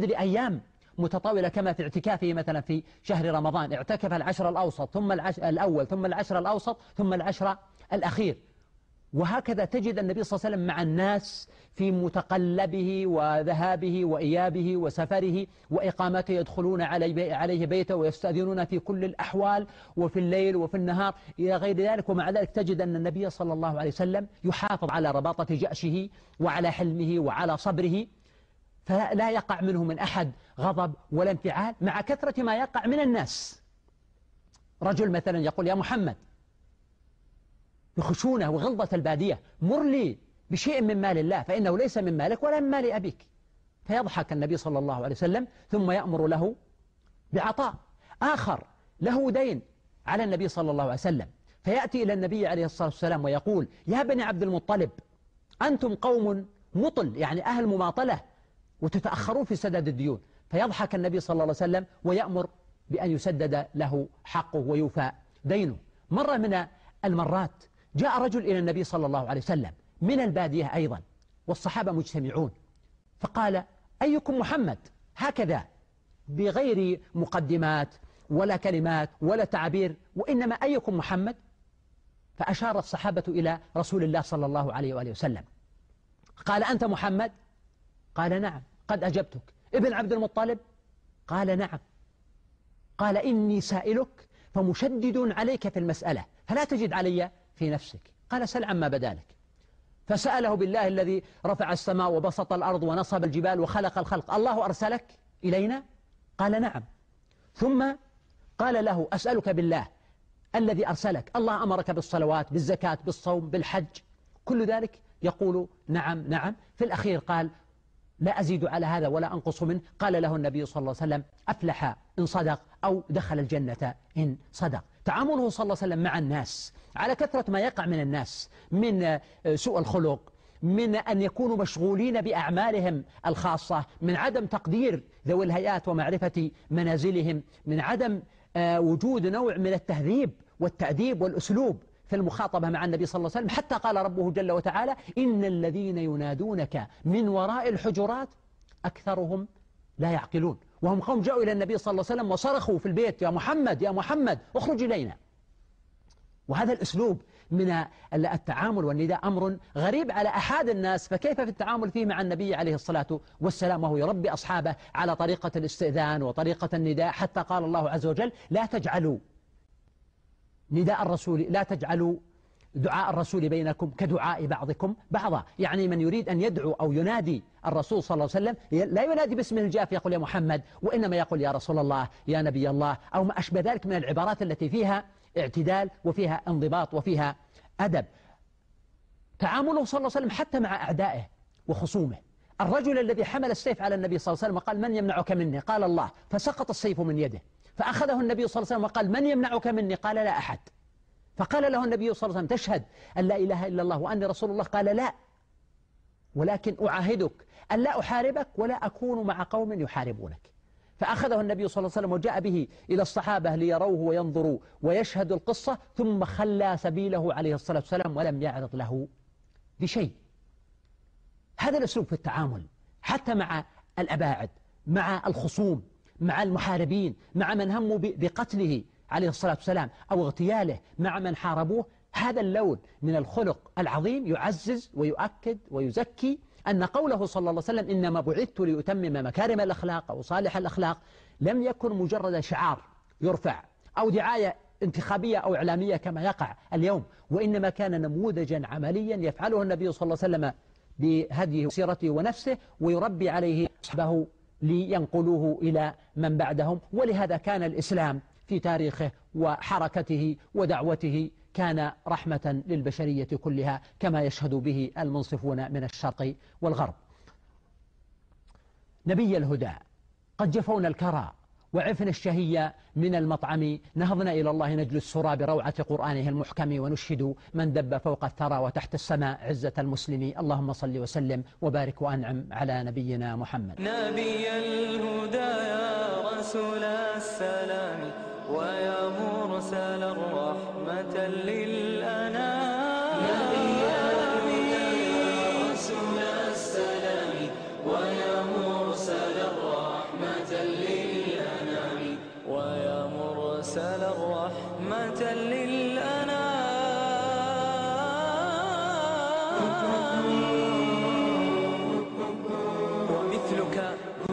لأيام متطاولة، كما في اعتكافه مثلا في شهر رمضان، اعتكف العشر الأوسط ثم الأول ثم العشر الأوسط ثم العشر الأخير. وهكذا تجد النبي صلى الله عليه وسلم مع الناس في متقلبه وذهابه وإيابه وسفره وإقامته، يدخلون عليه بيته ويستأذنون في كل الأحوال وفي الليل وفي النهار إلى غير ذلك. ومع ذلك تجد أن النبي صلى الله عليه وسلم يحافظ على رباطة جأشه وعلى حلمه وعلى صبره، فلا يقع منه من أحد غضب ولا انفعال، مع كثرة ما يقع من الناس. رجل مثلا يقول: يا محمد، بخشونة وغلظة البادية، مر لي بشيء من مال الله، فإنه ليس من مالك ولا من مال أبيك. فيضحك النبي صلى الله عليه وسلم ثم يأمر له بعطاء. آخر له دين على النبي صلى الله عليه وسلم، فيأتي إلى النبي عليه الصلاة والسلام ويقول: يا بني عبد المطلب، أنتم قوم مطل، يعني أهل مماطلة، وتتأخرون في سداد الديون. فيضحك النبي صلى الله عليه وسلم ويأمر بأن يسدد له حقه ويوفى دينه. مرة من المرات جاء رجل إلى النبي صلى الله عليه وسلم من البادية أيضا، والصحابة مجتمعون، فقال: أيكم محمد؟ هكذا بغير مقدمات ولا كلمات ولا تعبير، وإنما أيكم محمد؟ فأشار الصحابة إلى رسول الله صلى الله عليه وآله وسلم. قال: أنت محمد؟ قال: نعم، قد أجبتك. ابن عبد المطلب؟ قال: نعم. قال: إني سائلك فمشدد عليك في المسألة، فلا تجد علي في نفسك. قال: سل عما بدالك. فسأله بالله الذي رفع السماء وبسط الأرض ونصب الجبال وخلق الخلق: الله أرسلك إلينا؟ قال: نعم. ثم قال له: أسألك بالله الذي أرسلك، الله أمرك بالصلوات، بالزكاة، بالصوم، بالحج، كل ذلك؟ يقول: نعم نعم. في الأخير قال: لا أزيد على هذا ولا أنقص منه. قال له النبي صلى الله عليه وسلم: أفلح إن صدق، أو دخل الجنة إن صدق. تعامله صلى الله عليه وسلم مع الناس على كثرة ما يقع من الناس من سوء الخلق، من أن يكونوا مشغولين بأعمالهم الخاصة، من عدم تقدير ذوي الهيئات ومعرفة منازلهم، من عدم وجود نوع من التهذيب والتأديب والأسلوب في المخاطبة مع النبي صلى الله عليه وسلم، حتى قال ربه جل وتعالى: إن الذين ينادونك من وراء الحجرات أكثرهم لا يعقلون. وهم قوم جاءوا إلى النبي صلى الله عليه وسلم وصرخوا في البيت: يا محمد يا محمد اخرج إلينا. وهذا الأسلوب من التعامل والنداء أمر غريب على أحد الناس، فكيف في التعامل فيه مع النبي عليه الصلاة والسلام وهو يربي أصحابه على طريقة الاستئذان وطريقة النداء، حتى قال الله عز وجل: لا تجعلوا نداء الرسول، لا تجعلوا دعاء الرسول بينكم كدعاء بعضكم بعضا. يعني من يريد أن يدعو أو ينادي الرسول صلى الله عليه وسلم لا ينادي باسمه الجاف يقول: يا محمد، وإنما يقول: يا رسول الله، يا نبي الله، أو ما أشبه ذلك من العبارات التي فيها اعتدال وفيها انضباط وفيها أدب. تعامله صلى الله عليه وسلم حتى مع أعدائه وخصومه. الرجل الذي حمل السيف على النبي صلى الله عليه وسلم وقال: من يمنعك مني؟ قال: الله. فسقط السيف من يده، فأخذه النبي صلى الله عليه وسلم وقال: من يمنعك مني؟ قال: لا أحد. فقال له النبي صلى الله عليه وسلم: تشهد أن لا إله إلا الله وأني رسول الله؟ قال: لا، ولكن أعاهدك أن لا أحاربك ولا أكون مع قوم يحاربونك. فأخذه النبي صلى الله عليه وسلم وجاء به إلى الصحابة ليروه وينظروا ويشهدوا القصة، ثم خلى سبيله عليه الصلاة والسلام ولم يعرض له بشيء. هذا الأسلوب في التعامل حتى مع الأباعد، مع الخصوم، مع المحاربين، مع من هموا بقتله عليه الصلاة والسلام أو اغتياله، مع من حاربوه. هذا اللون من الخلق العظيم يعزز ويؤكد ويزكي أن قوله صلى الله عليه وسلم: إنما بعثت لأتمم مكارم الأخلاق أو صالح الأخلاق، لم يكن مجرد شعار يرفع أو دعاية انتخابية أو إعلامية كما يقع اليوم، وإنما كان نموذجا عمليا يفعله النبي صلى الله عليه وسلم بهديه وسيرته ونفسه، ويربي عليه صحبه لينقلوه إلى من بعدهم. ولهذا كان الإسلام في تاريخه وحركته ودعوته كان رحمة للبشرية كلها، كما يشهد به المنصفون من الشرق والغرب. نبي الهدى قد جفونا الكرى وعفن الشهية من المطعم، نهضنا إلى الله نجل السرى بروعة قرآنه المحكم، ونشهد من دب فوق الثرى وتحت السماء عزة المسلم. اللهم صل وسلم وبارك وأنعم على نبينا محمد. نبي الهدى يا رسول السلام ويا مرسل الرحمة للأنام، نبي الهدى يا رسول السلام ويا مرسل الرحمة مرسل رحمة للأنام. ومثلك